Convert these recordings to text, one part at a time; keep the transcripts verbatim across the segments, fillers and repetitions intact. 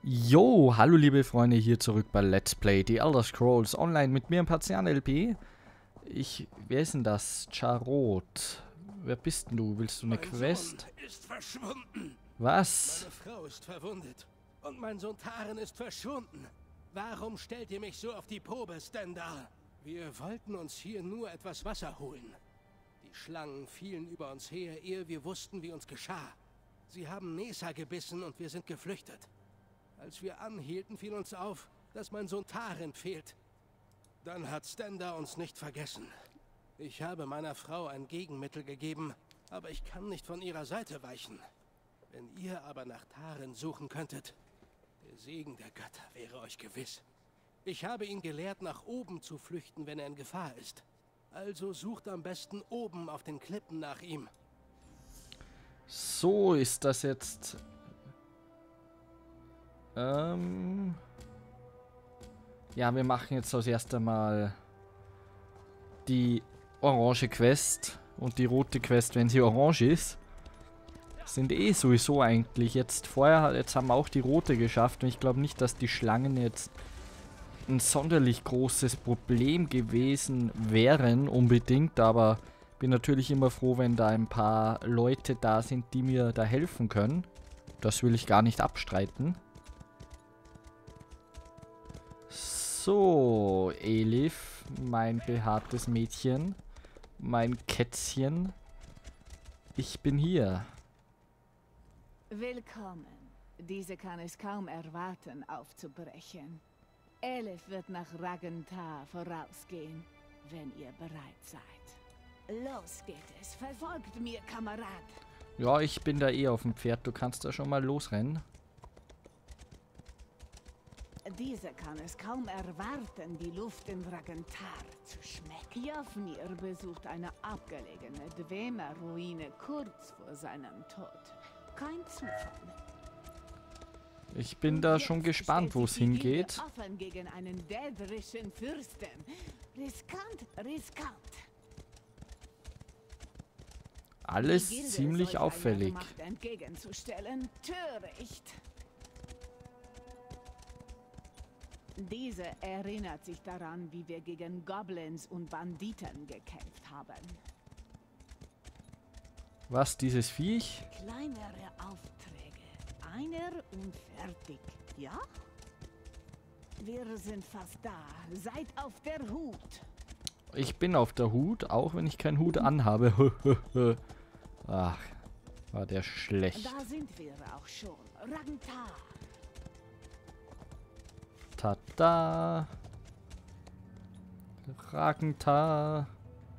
Jo, hallo liebe Freunde, hier zurück bei Let's Play The Elder Scrolls Online mit mir, Partian L P. Ich, wer ist denn das? Charot. Wer bist denn du? Willst du eine Mein Quest? Sohn ist verschwunden. Was? Meine Frau ist verwundet. Und mein Sohn Taren ist verschwunden. Warum stellt ihr mich so auf die Probe, Stendar? Wir wollten uns hier nur etwas Wasser holen. Die Schlangen fielen über uns her, ehe wir wussten, wie uns geschah. Sie haben Nessa gebissen und wir sind geflüchtet. Als wir anhielten, fiel uns auf, dass mein Sohn Taren fehlt. Dann hat Stendar uns nicht vergessen. Ich habe meiner Frau ein Gegenmittel gegeben, aber ich kann nicht von ihrer Seite weichen. Wenn ihr aber nach Taren suchen könntet, der Segen der Götter wäre euch gewiss. Ich habe ihn gelehrt, nach oben zu flüchten, wenn er in Gefahr ist. Also sucht am besten oben auf den Klippen nach ihm. So ist das jetzt. Ähm. Ja, wir machen jetzt als erstes Mal die orange Quest und die rote Quest, wenn sie orange ist. Sind eh sowieso eigentlich jetzt vorher, jetzt haben wir auch die rote geschafft und ich glaube nicht, dass die Schlangen jetzt ein sonderlich großes Problem gewesen wären unbedingt, aber bin natürlich immer froh, wenn da ein paar Leute da sind, die mir da helfen können. Das will ich gar nicht abstreiten. So, Elif, mein behaartes Mädchen, mein Kätzchen, ich bin hier. Willkommen. Diese kann es kaum erwarten, aufzubrechen. Elif wird nach Ragentar vorausgehen, wenn ihr bereit seid. Los geht es. Verfolgt mir, Kamerad. Ja, ich bin da eh auf dem Pferd. Du kannst da schon mal losrennen. Diese kann es kaum erwarten, die Luft in Ragentar zu schmecken. Jofnir besucht eine abgelegene Dwemer-Ruine kurz vor seinem Tod. Kein Zufall. Ich bin da schon gespannt, wo es hingeht. Offen gegen einen dädrischen Fürsten. Riskant, riskant. Alles Die Gilde ziemlich solch auffällig. einer Macht entgegenzustellen, töricht. Diese erinnert sich daran, wie wir gegen Goblins und Banditen gekämpft haben. Was, dieses Viech? Kleinere Aufträge. Einer und fertig, ja? Wir sind fast da. Seid auf der Hut. Ich bin auf der Hut, auch wenn ich keinen Hut anhabe. Ach, war der schlecht. Da sind wir auch schon. Ragentar. Tada. Ragentar.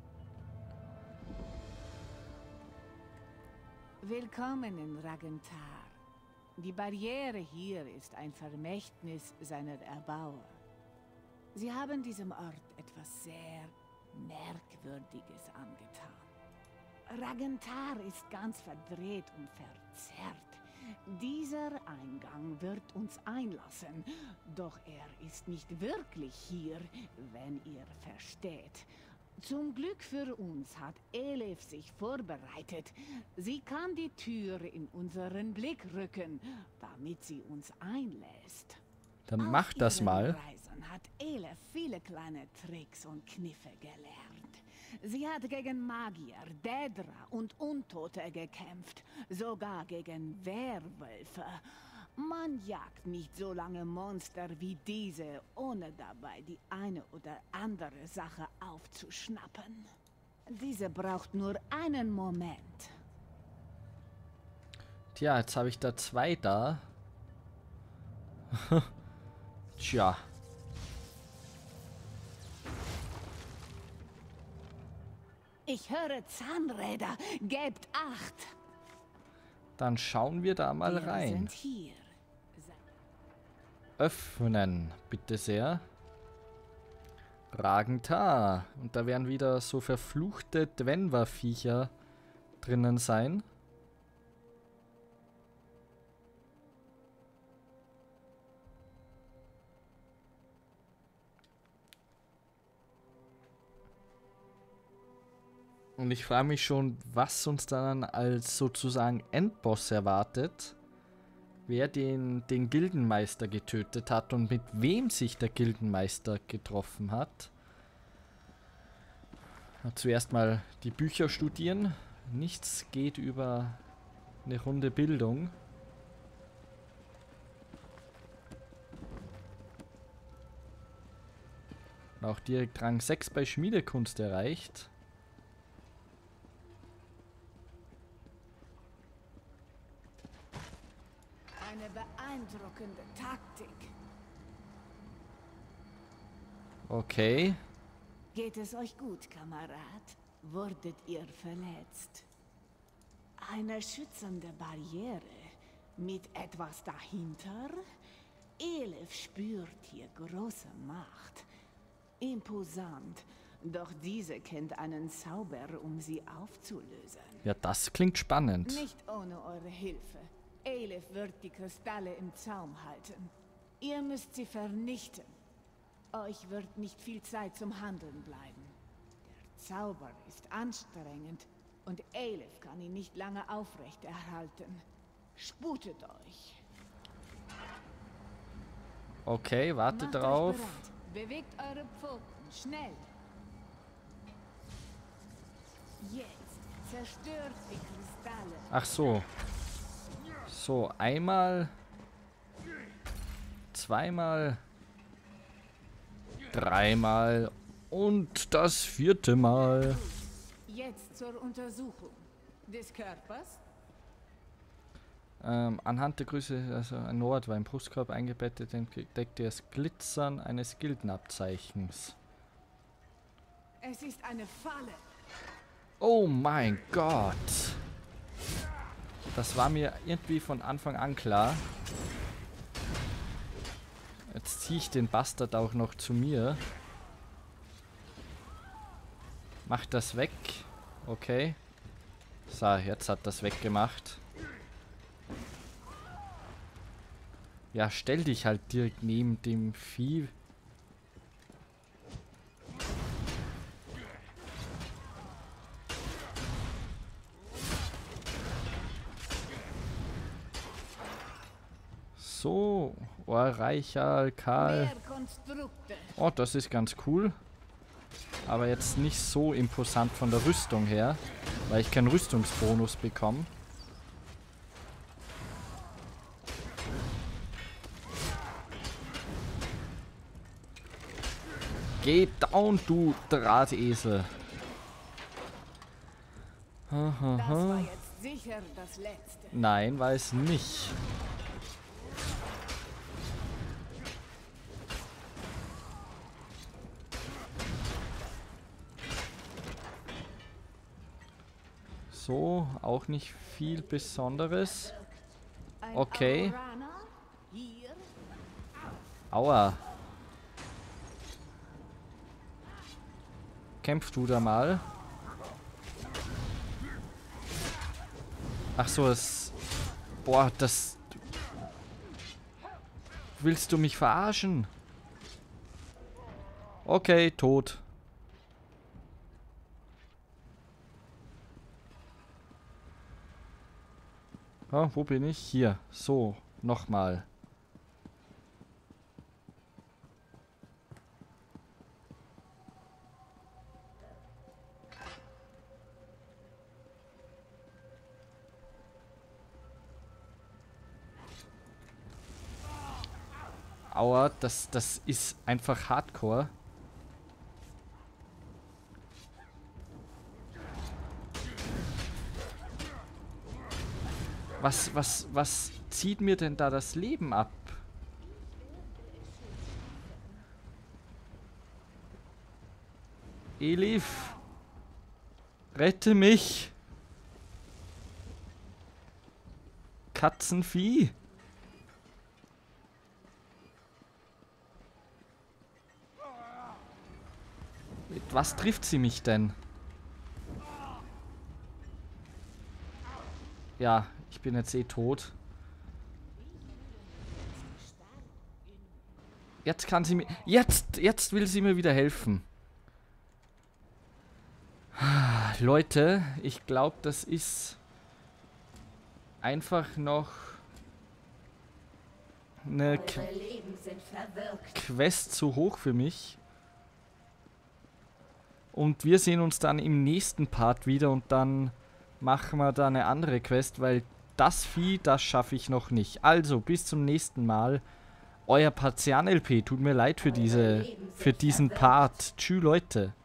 Willkommen in Ragentar. Die Barriere hier ist ein Vermächtnis seiner Erbauer. Sie haben diesem Ort etwas sehr Merkwürdiges angetan. Ragentar ist ganz verdreht und verzerrt. Dieser Eingang wird uns einlassen, doch er ist nicht wirklich hier, wenn ihr versteht. Zum Glück für uns hat Elif sich vorbereitet. Sie kann die Tür in unseren Blick rücken, damit sie uns einlässt. Dann mach das mal. Auf ihren Reisen hat Elif viele kleine Tricks und Kniffe gelernt. Sie hat gegen Magier, Dädra und Untote gekämpft, sogar gegen Werwölfe. Man jagt nicht so lange Monster wie diese, ohne dabei die eine oder andere Sache aufzuschnappen. Diese braucht nur einen Moment. Tja, jetzt habe ich da zwei da. Tja. Ich höre Zahnräder. Gebt Acht. Dann schauen wir da mal Wir rein. sind hier. Öffnen, bitte sehr. Ragentar. Und da werden wieder so verfluchte Dwenver-Viecher drinnen sein. Und ich frage mich schon, was uns dann als sozusagen Endboss erwartet. wer den, den Gildenmeister getötet hat und mit wem sich der Gildenmeister getroffen hat. Zuerst mal die Bücher studieren. Nichts geht über eine Runde Bildung. Auch direkt Rang sechs bei Schmiedekunst erreicht. Eine beeindruckende Taktik. Okay. Geht es euch gut, Kamerad? Wurdet ihr verletzt? Eine schützende Barriere mit etwas dahinter? Elif spürt hier große Macht. Imposant, doch diese kennt einen Zauber, um sie aufzulösen. Ja, das klingt spannend. Nicht ohne eure Hilfe. Elif wird die Kristalle im Zaum halten. Ihr müsst sie vernichten. Euch wird nicht viel Zeit zum Handeln bleiben. Der Zauber ist anstrengend und Elif kann ihn nicht lange aufrechterhalten. Sputet euch. Okay, warte Macht drauf. euch bereit. Bewegt eure Pfoten, schnell. Jetzt zerstört die Kristalle. Ach so. So, einmal. Zweimal. Dreimal. Und das vierte Mal. Jetzt zur Untersuchung des Körpers. Ähm, anhand der Größe, also ein Nord war im Brustkorb eingebettet, entdeckte das Glitzern eines Gildenabzeichens. Es ist eine Falle. Oh mein Gott. Das war mir irgendwie von Anfang an klar. Jetzt ziehe ich den Bastard auch noch zu mir. Mach das weg. Okay. So, jetzt hat das weggemacht. Ja, stell dich halt direkt neben dem Vieh. So, Ohrreicher, Karl. Mehr Konstrukte. Oh, das ist ganz cool. Aber jetzt nicht so imposant von der Rüstung her, weil ich keinen Rüstungsbonus bekomme. Geh down, du Drahtesel. Ha, ha, Das ha. war jetzt sicher das Letzte. Nein, war es nicht. So, auch nicht viel Besonderes. Ein Okay. Aurana? Hier? Aua. Kämpfst du da mal? Ach so, es... Boah, das... Willst du mich verarschen? Okay, tot. Ah, wo bin ich? Hier. So, nochmal. Aua, das, das ist einfach Hardcore. Was, was, was zieht mir denn da das Leben ab? Elif, rette mich. Katzenvieh. Mit was trifft sie mich denn? Ja, ich bin jetzt eh tot. Jetzt kann sie mir... Jetzt, jetzt will sie mir wieder helfen. Leute, ich glaube, das ist einfach noch eine Qu Quest zu hoch für mich. Und wir sehen uns dann im nächsten Part wieder und dann machen wir da eine andere Quest, weil das Vieh, das schaffe ich noch nicht. Also, bis zum nächsten Mal. Euer Partian L P. Tut mir leid für diese, für diesen Part. Tschüss, Leute.